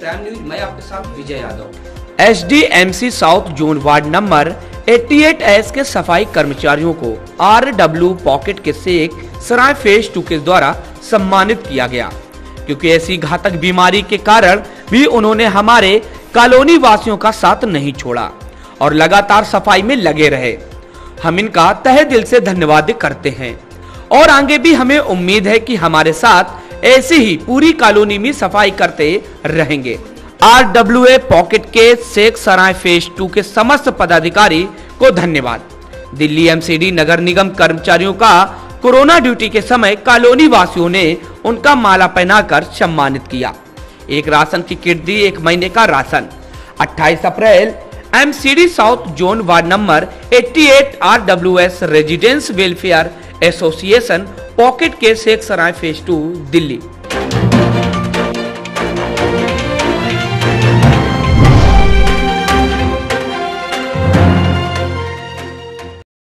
Prime news, मैं आपके साथ Vijay Yadav. SDMC south zone ward number 88S के सफाई कर्मचारियों को RW पॉकेट के सेक सराय फेज 2 के द्वारा सम्मानित किया गया, क्योंकि ऐसी घातक बीमारी के कारण भी उन्होंने हमारे कॉलोनी वासियों का साथ नहीं छोड़ा और लगातार सफाई में लगे रहे। हम इनका तहे दिल से धन्यवाद करते हैं और आगे भी हमें उम्मीद है कि हमारे साथ ऐसे ही पूरी कॉलोनी में सफाई करते रहेंगे। RWA पॉकेट के सेक सराय फेज 2 के समस्त पदाधिकारी को धन्यवाद। दिल्ली MCD नगर निगम कर्मचारियों का कोरोना ड्यूटी के समय कॉलोनी वासियों ने उनका माला पहनाकर सम्मानित किया। एक राशन की किट दी, 1 महीने का राशन। 28 अप्रैल MCD south zone ward number 88 RWS residence welfare association pocket के सेक सराय फेज 2 दिल्ली।